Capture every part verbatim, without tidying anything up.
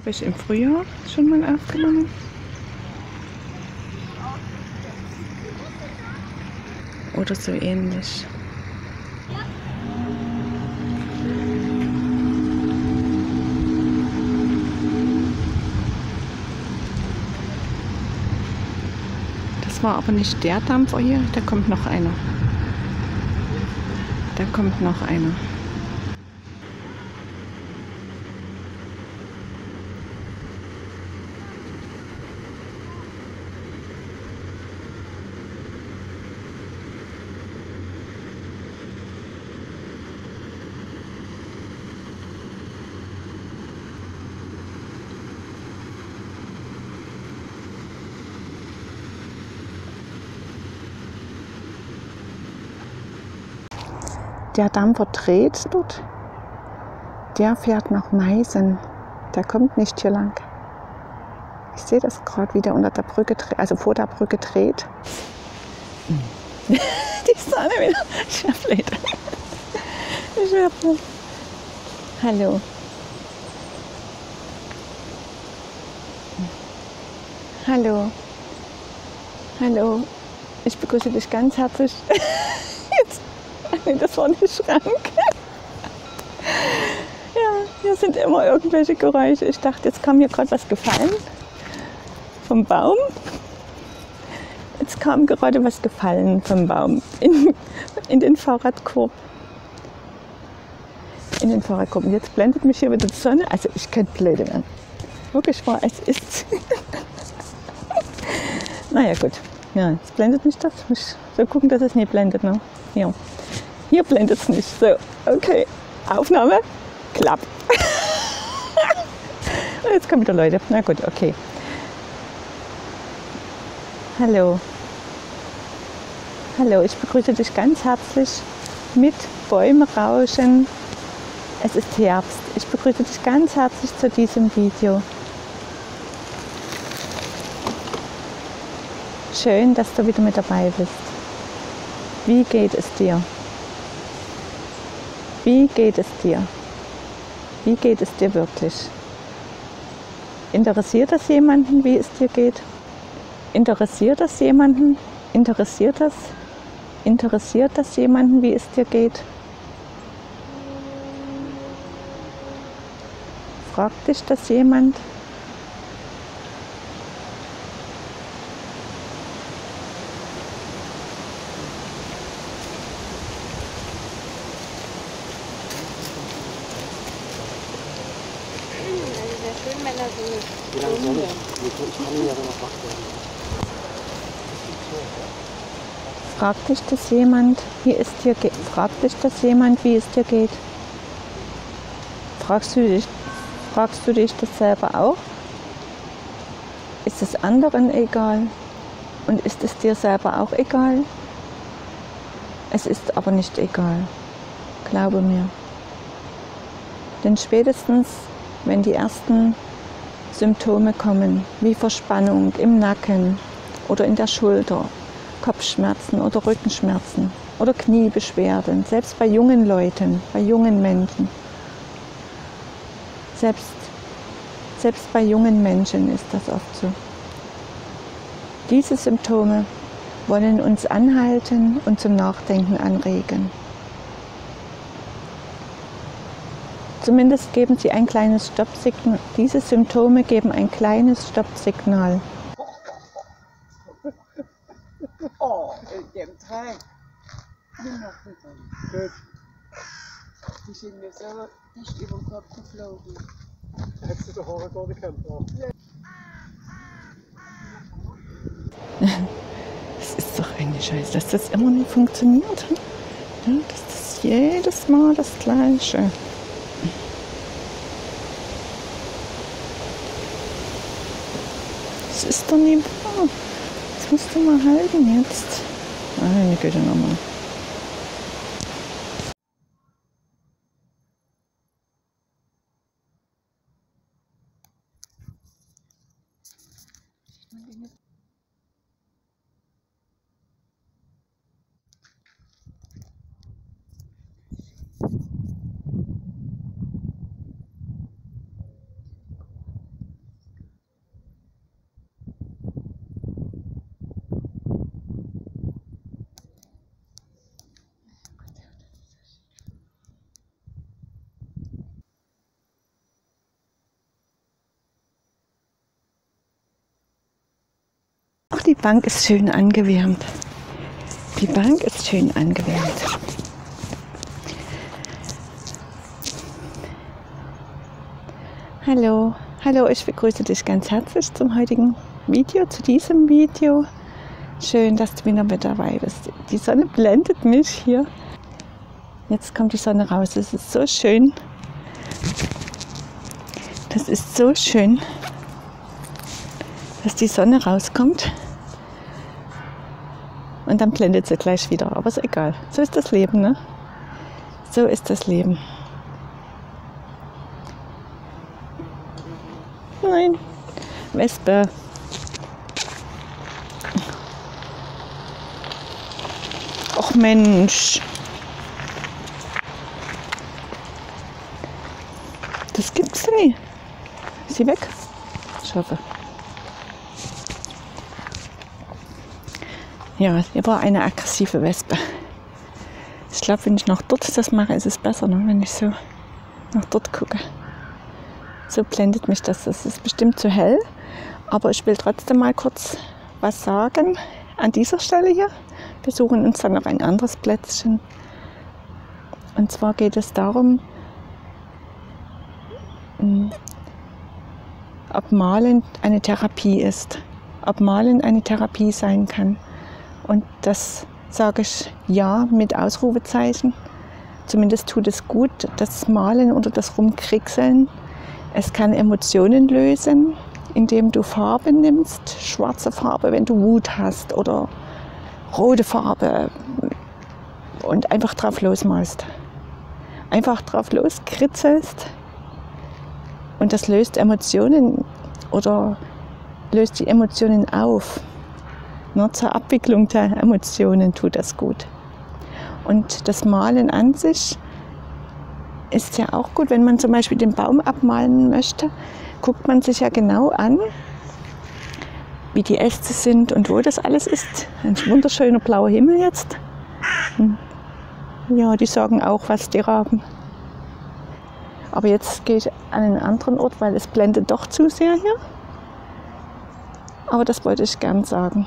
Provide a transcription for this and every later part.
habe ich im Frühjahr schon mal aufgenommen. Oder so ähnlich. Das war aber nicht der Dampfer hier, da kommt noch einer. Da kommt noch einer. Der Dampfer dreht dort. Der fährt nach Meißen. Der kommt nicht hier lang. Ich sehe das gerade, wie der unter der Brücke, also vor der Brücke dreht. Die Sonne wieder. Schärfleiter. Schärfleiter. Hallo. Hallo. Hallo. Ich begrüße dich ganz herzlich. Jetzt. Nee, das war nicht Schrank. Ja, hier sind immer irgendwelche Geräusche. Ich dachte, jetzt kam hier gerade was gefallen vom Baum. Jetzt kam gerade was gefallen vom Baum in, in den Fahrradkorb. In den Fahrradkorb. Und jetzt blendet mich hier wieder die Sonne. Also ich könnte blöde werden. Wirklich wahr, es ist. Naja gut. Ja, jetzt blendet mich das. Ich muss so gucken, dass es nicht blendet. Ne? Ja. Hier blendet es nicht. So, okay. Aufnahme. Klapp. Jetzt kommen wieder Leute. Na gut, okay. Hallo. Hallo, ich begrüße dich ganz herzlich mit Bäume rauschen. Es ist Herbst. Ich begrüße dich ganz herzlich zu diesem Video. Schön, dass du wieder mit dabei bist. Wie geht es dir? Wie geht es dir? Wie geht es dir wirklich? Interessiert das jemanden, wie es dir geht? Interessiert das jemanden? Interessiert das? Interessiert das jemanden, wie es dir geht? Fragt dich das jemand? Wie lange soll ich? Ich kann ja noch wach werden. Fragt dich das jemand, wie es dir geht? Fragt dich das jemand, wie es dir geht? Fragst du dich, fragst du dich das selber auch? Ist es anderen egal? Und ist es dir selber auch egal? Es ist aber nicht egal, glaube mir. Denn spätestens, wenn die ersten Symptome kommen, wie Verspannung im Nacken oder in der Schulter, Kopfschmerzen oder Rückenschmerzen oder Kniebeschwerden, selbst bei jungen Leuten, bei jungen Menschen. Selbst, selbst bei jungen Menschen ist das oft so. Diese Symptome wollen uns anhalten und zum Nachdenken anregen. Zumindest geben sie ein kleines Stoppsignal. Diese Symptome geben ein kleines Stoppsignal. Oh, dem Tag. Gut. Die sind mir so dicht über den Kopf geflogen. Hättest du doch auch gerade gekannt. Es ist doch eigentlich scheiße, dass das immer nicht funktioniert. Ja, das ist jedes Mal das Gleiche. Das ist doch nicht wahr. Das musst du mal halten jetzt. Meine Güte nochmal. die Bank ist schön angewärmt. Die Bank ist schön angewärmt. Hallo, hallo, ich begrüße dich ganz herzlich zum heutigen Video, zu diesem Video. Schön, dass du wieder mit dabei bist. Die Sonne blendet mich hier. Jetzt kommt die Sonne raus. Es ist so schön. Das ist so schön, dass die Sonne rauskommt. Und dann blendet sie gleich wieder. Aber ist egal. So ist das Leben, ne? So ist das Leben. Nein, Wespe. Och Mensch. Das gibt's nicht. Ist sie weg? Ich hoffe. Ja, hier war eine aggressive Wespe. Ich glaube, wenn ich nach dort das mache, ist es besser, ne? Wenn ich so nach dort gucke. So blendet mich das. Das ist bestimmt zu hell. Aber ich will trotzdem mal kurz was sagen an dieser Stelle hier. Wir suchen uns dann noch ein anderes Plätzchen. Und zwar geht es darum, ob Malen eine Therapie ist. Ob Malen eine Therapie sein kann. Und das sage ich ja mit Ausrufezeichen. Zumindest tut es gut, das Malen oder das Rumkriegseln. Es kann Emotionen lösen, indem du Farbe nimmst, schwarze Farbe, wenn du Wut hast, oder rote Farbe und einfach drauf losmalst. Einfach drauf loskritzelst und das löst Emotionen oder löst die Emotionen auf. Nur zur Abwicklung der Emotionen tut das gut. Und das Malen an sich ist ja auch gut, wenn man zum Beispiel den Baum abmalen möchte, guckt man sich ja genau an, wie die Äste sind und wo das alles ist. Ein wunderschöner blauer Himmel jetzt. Ja, die sagen auch, was die Raben. Aber jetzt gehe ich an einen anderen Ort, weil es blendet doch zu sehr hier. Aber das wollte ich gern sagen.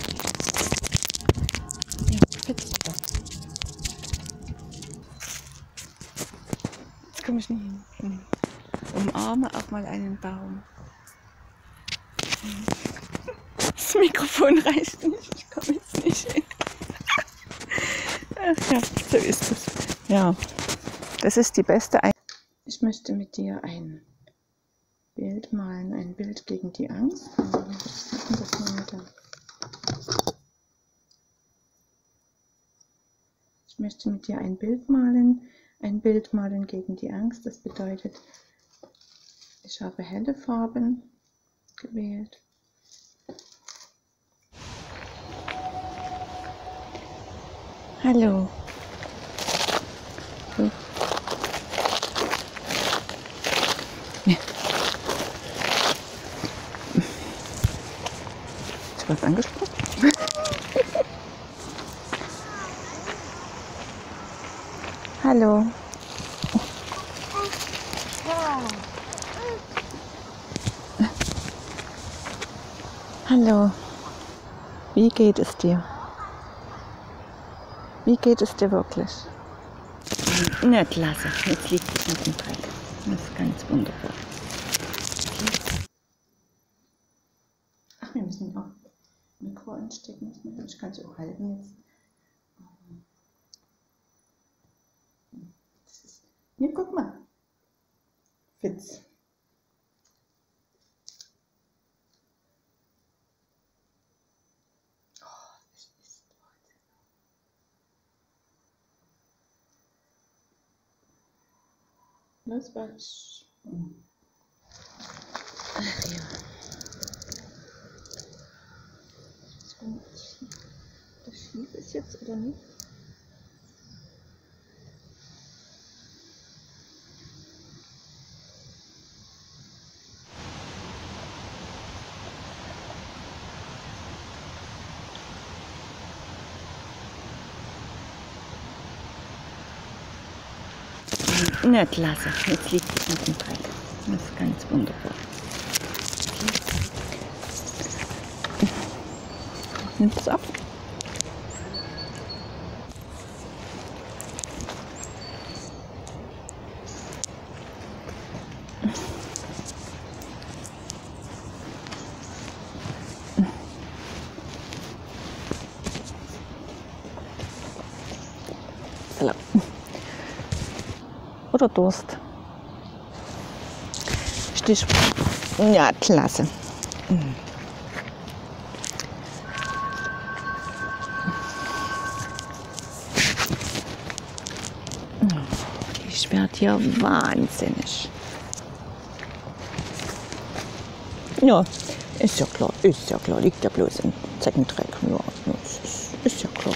Ja, jetzt komme ich nicht hin. Umarme auch mal einen Baum. Das Mikrofon reicht nicht, ich komme jetzt nicht hin. Ach ja, so ist es. Ja, das ist die beste Ein Ich möchte mit dir ein Bild malen, ein Bild gegen die Angst. Das mal da. Ich möchte mit dir ein Bild malen. Ein Bild malen gegen die Angst, das bedeutet, ich habe helle Farben gewählt. Hallo. So. Ja. Ist was angesprochen? Hallo. Hallo. Wie geht es dir? Wie geht es dir wirklich? Na klasse, jetzt liegt es mit dem Dreck. Das ist ganz wunderbar. Ach, wir müssen auch Mikro anstecken. Ich kann es auch halten jetzt. Hier, guck mal. Fitz. Oh, das ist heute. Los, was? Ach ja. Das schief ist jetzt oder nicht? Na klasse, jetzt liegt es mit dem Dreck. Das ist ganz wunderbar. Nimmt es auf. Oder Durst. Stich. Ja, klasse. Ich werde hier wahnsinnig. Ja, ist ja klar, ist ja klar. Liegt ja bloß im Zeckendreck. Ja, ist, ist ja klar.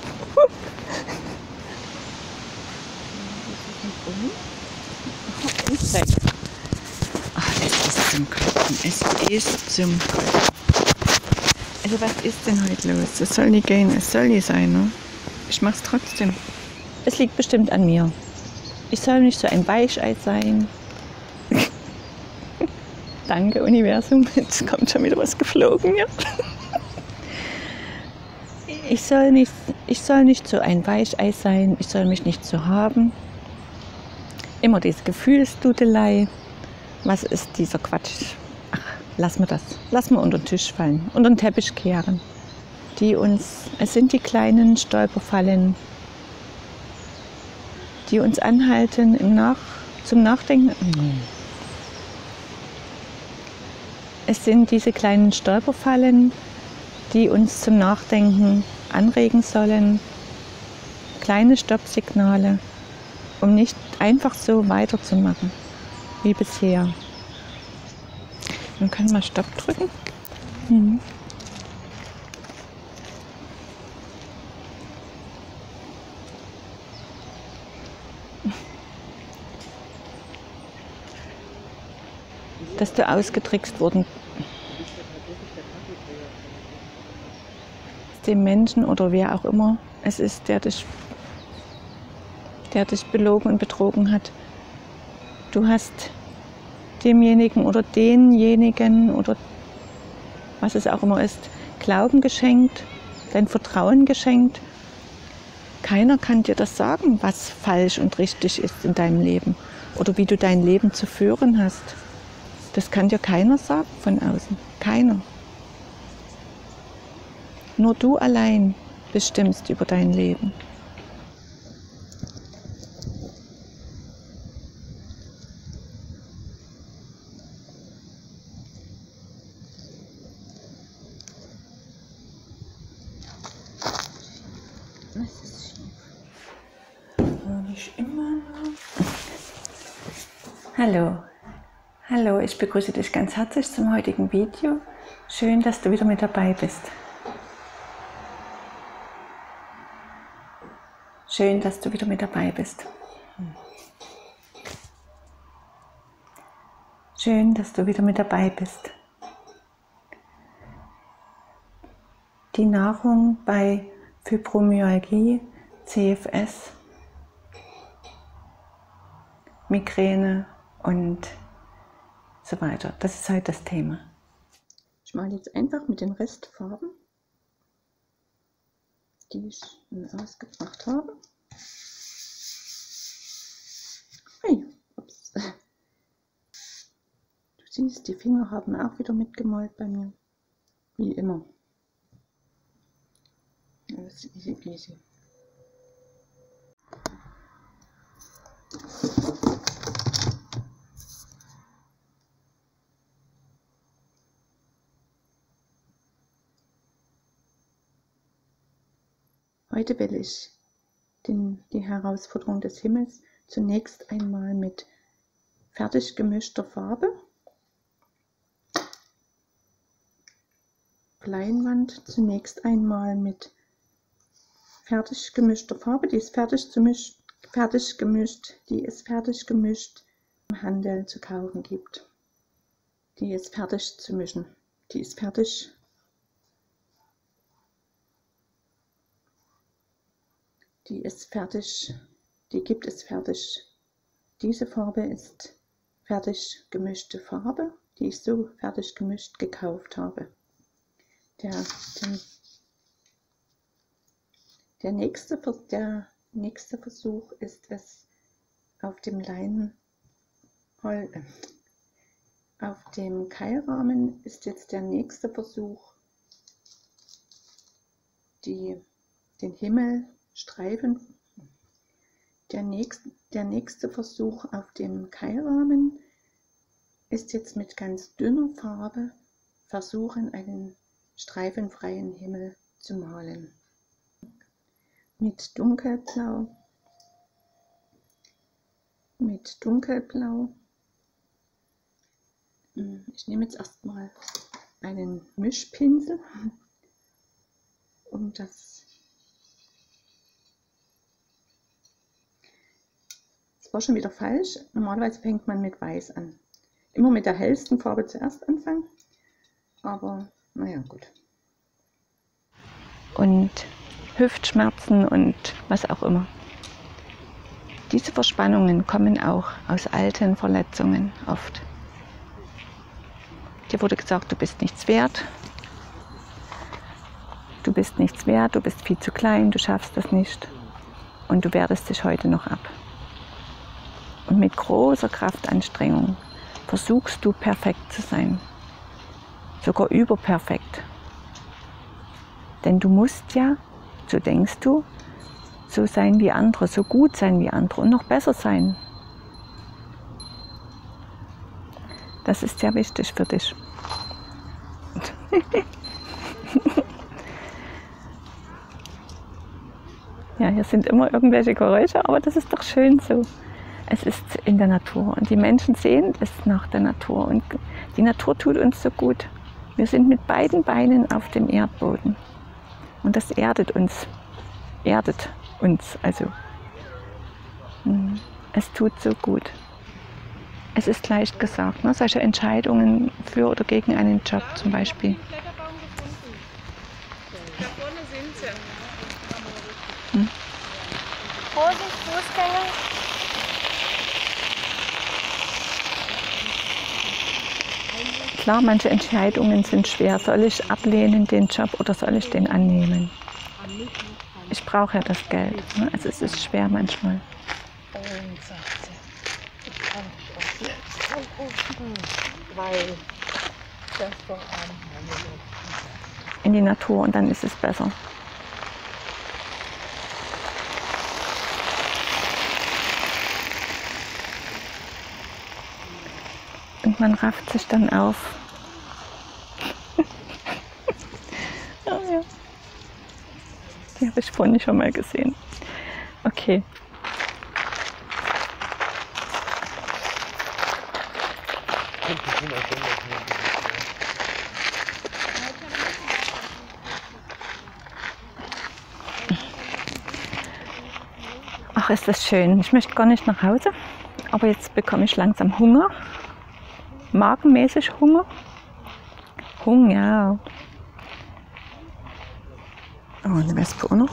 Ach, es ist zum Kotzen. Es ist zum Kotzen. Also was ist denn heute los? Es soll nicht gehen, es soll nicht sein, ne? Ich mach's trotzdem. Es liegt bestimmt an mir. Ich soll nicht so ein Weichei sein. Danke, Universum. Jetzt kommt schon wieder was geflogen, ja. Ich soll nicht, ich soll nicht so ein Weichei sein. Ich soll mich nicht so haben. Immer diese Gefühlsdudelei. Was ist dieser Quatsch? Ach, lass mir das. Lass mir unter den Tisch fallen, unter den Teppich kehren. Die uns, es sind die kleinen Stolperfallen, die uns anhalten im Nach, zum Nachdenken. Es sind diese kleinen Stolperfallen, die uns zum Nachdenken anregen sollen. Kleine Stoppsignale, um nicht einfach so weiterzumachen wie bisher. Man kann mal Stopp drücken. Mhm. Dass du ausgetrickst wurden. Dem Menschen oder wer auch immer es ist, der dich, der dich belogen und betrogen hat. Du hast demjenigen oder denjenigen oder was es auch immer ist, Glauben geschenkt, dein Vertrauen geschenkt. Keiner kann dir das sagen, was falsch und richtig ist in deinem Leben oder wie du dein Leben zu führen hast. Das kann dir keiner sagen von außen. Keiner. Nur du allein bestimmst über dein Leben. Was ist schief? Nicht immer noch. Hallo. Hallo, ich begrüße dich ganz herzlich zum heutigen Video. Schön, dass du wieder mit dabei bist. Schön, dass du wieder mit dabei bist. Schön, dass du wieder mit dabei bist. Die Nahrung bei Fibromyalgie, C F S, Migräne und so weiter. Das ist heute das Thema. Ich male jetzt einfach mit den Restfarben, die ich ausgebracht habe. Hey, ups. Du siehst, die Finger haben auch wieder mitgemalt bei mir. Wie immer. Alles easy peasy. Heute will ich den, die Herausforderung des Himmels zunächst einmal mit fertig gemischter Farbe, Leinwand zunächst einmal mit fertig gemischter Farbe, die ist fertig, zu misch, fertig gemischt, die es fertig gemischt im Handel zu kaufen gibt. Die ist fertig zu mischen, die ist fertig. Die ist fertig, die gibt es fertig. Diese Farbe ist fertig gemischte Farbe, die ich so fertig gemischt gekauft habe. Der, den Der nächste, der nächste Versuch ist es, auf dem Leinenhol, äh, auf dem Keilrahmen ist jetzt der nächste Versuch, die, den Himmel streifen. Der nächste, der nächste Versuch auf dem Keilrahmen ist jetzt mit ganz dünner Farbe versuchen, einen streifenfreien Himmel zu malen. Mit dunkelblau, mit dunkelblau. Ich nehme jetzt erstmal einen Mischpinsel, um das. Das war schon wieder falsch. Normalerweise fängt man mit Weiß an. Immer mit der hellsten Farbe zuerst anfangen, aber naja, gut. Und Hüftschmerzen und was auch immer. Diese Verspannungen kommen auch aus alten Verletzungen oft. Dir wurde gesagt, du bist nichts wert. Du bist nichts wert, du bist viel zu klein, du schaffst das nicht. Und du wertest dich heute noch ab. Und mit großer Kraftanstrengung versuchst du perfekt zu sein. Sogar überperfekt. Denn du musst ja, so denkst du, so sein wie andere, so gut sein wie andere und noch besser sein. Das ist sehr wichtig für dich. Ja, hier sind immer irgendwelche Geräusche, aber das ist doch schön so. Es ist in der Natur und die Menschen sehen es nach der Natur und die Natur tut uns so gut. Wir sind mit beiden Beinen auf dem Erdboden und das erdet uns, erdet uns also. Es tut so gut. Es ist leicht gesagt, ne? Solche Entscheidungen für oder gegen einen Job zum Beispiel. Da vorne sind sie. Hm? Vorsicht, Fußgänger. Klar, manche Entscheidungen sind schwer. Soll ich ablehnen den Job oder soll ich den annehmen? Ich brauche ja das Geld. Ne? Also es ist schwer manchmal. Weil das vor In die Natur und dann ist es besser. Und man rafft sich dann auf. Oh ja. Die habe ich vorhin schon mal gesehen. Okay. Ach, ist das schön. Ich möchte gar nicht nach Hause, aber jetzt bekomme ich langsam Hunger. Magenmäßig Hunger. Hunger. Oh, eine Wespe auch noch.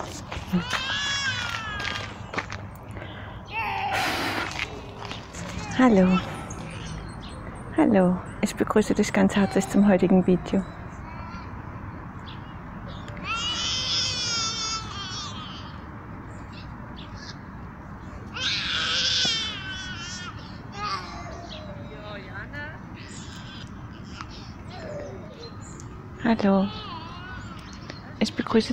Hallo. Hallo. Ich begrüße dich ganz herzlich zum heutigen Video. Hallo. Ich begrüße.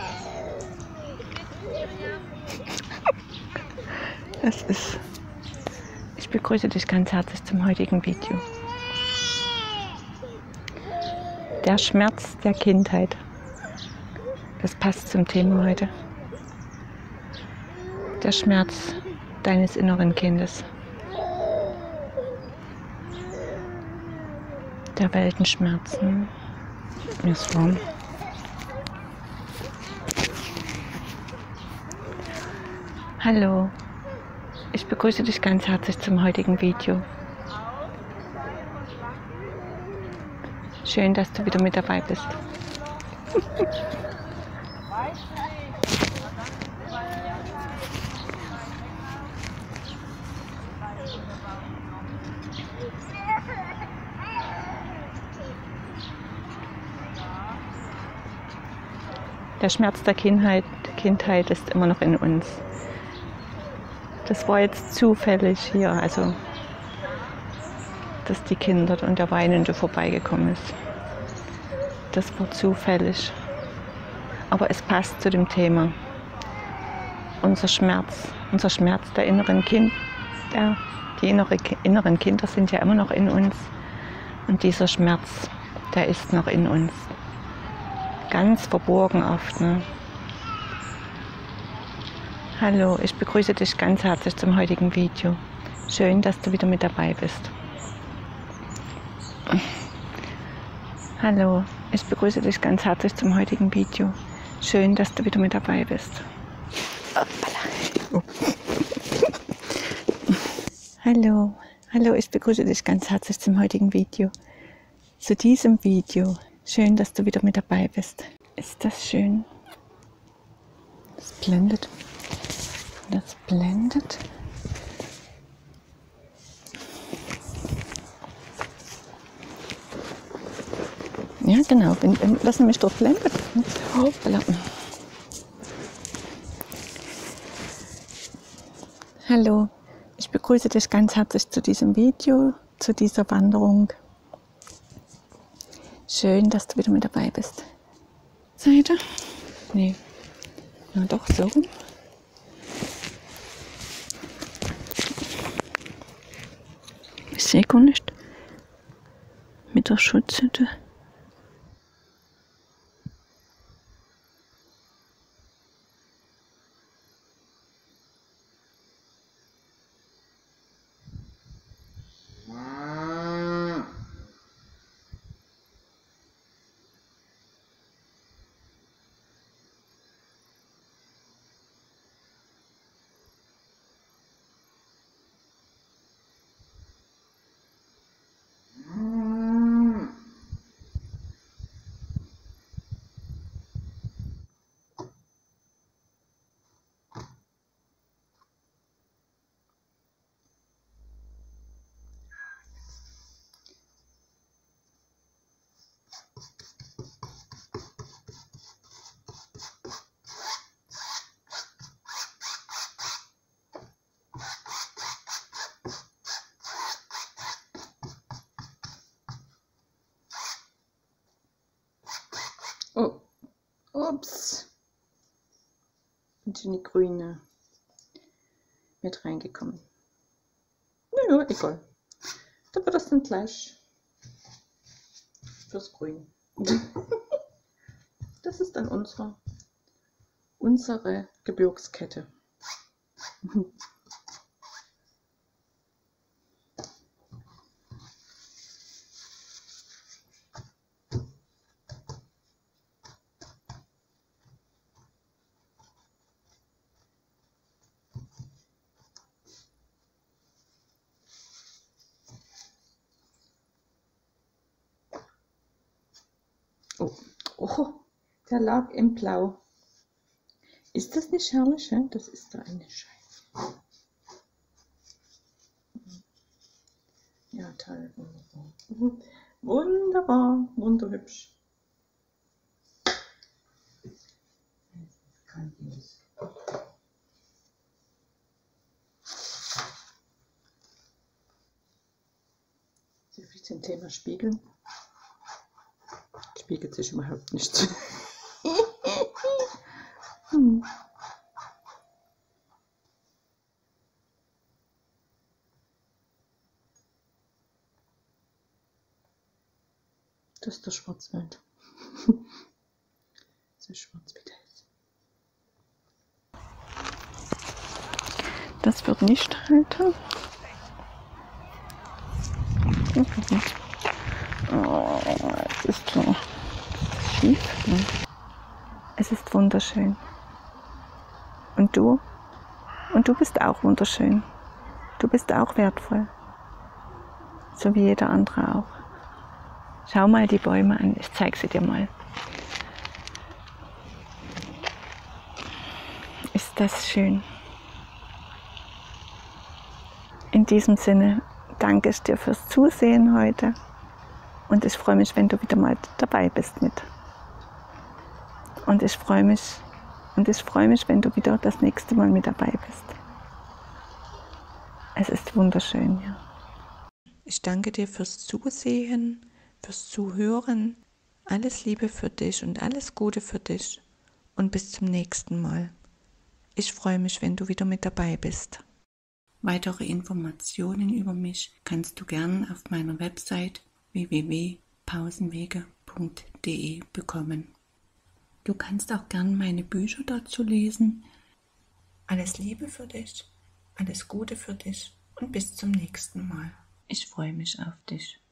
Es ist. Ich begrüße dich ganz herzlich zum heutigen Video. Der Schmerz der Kindheit. Das passt zum Thema heute. Der Schmerz deines inneren Kindes. Der Weltenschmerzen. Mir ist warm. Hallo. Ich begrüße dich ganz herzlich zum heutigen Video. Schön, dass du wieder mit dabei bist. Der Schmerz der Kindheit, Kindheit ist immer noch in uns. Das war jetzt zufällig hier, also dass die Kinder und der Weinende vorbeigekommen ist. Das war zufällig. Aber es passt zu dem Thema. Unser Schmerz, unser Schmerz der inneren Kinder, der, die innere, inneren Kinder sind ja immer noch in uns. Und dieser Schmerz, der ist noch in uns. Ganz verborgen oft. Ne? Hallo, ich begrüße dich ganz herzlich zum heutigen Video. Schön, dass du wieder mit dabei bist. Hallo, ich begrüße dich ganz herzlich zum heutigen Video. Schön, dass du wieder mit dabei bist. Oh. Hallo, hallo, ich begrüße dich ganz herzlich zum heutigen Video. Zu diesem Video. Schön, dass du wieder mit dabei bist. Ist das schön? Das blendet. Das blendet. Ja, genau. Wenn, wenn das nämlich dort blendet. Hoppala. Hallo, ich begrüße dich ganz herzlich zu diesem Video, zu dieser Wanderung. Schön, dass du wieder mit dabei bist. Seite? Nee. Ja, doch, so rum. Ich sehe gar nicht. Mit der Schutzhütte. Oh, ups. Und in die grüne mit reingekommen. Naja, egal. Da wird das dann gleich fürs Grün. Das ist dann unsere, unsere Gebirgskette. Oh, oh, der lag im Blau. Ist das nicht herrlich? He? Das ist da eine Scheibe. Ja, toll. Wunderbar. Wunderbar, wunderhübsch. So viel zum Thema Spiegeln. Spiegelt sich überhaupt nicht. hm. Das ist der Schwarzwald. So schwarz wie das. Das wird nicht halten. Oh, es ist so schief. Es ist wunderschön. Und du? Und du bist auch wunderschön. Du bist auch wertvoll. So wie jeder andere auch. Schau mal die Bäume an. Ich zeige sie dir mal. Ist das schön. In diesem Sinne danke ich dir fürs Zusehen heute. Und ich freue mich, wenn du wieder mal dabei bist mit. Und ich freue mich, und ich freue mich, wenn du wieder das nächste Mal mit dabei bist. Es ist wunderschön, ja. Ich danke dir fürs Zusehen, fürs Zuhören. Alles Liebe für dich und alles Gute für dich. Und bis zum nächsten Mal. Ich freue mich, wenn du wieder mit dabei bist. Weitere Informationen über mich kannst du gern auf meiner Website w w w punkt pausenwege punkt d e bekommen. Du kannst auch gern meine Bücher dazu lesen. Alles Liebe für dich, alles Gute für dich und bis zum nächsten Mal. Ich freue mich auf dich.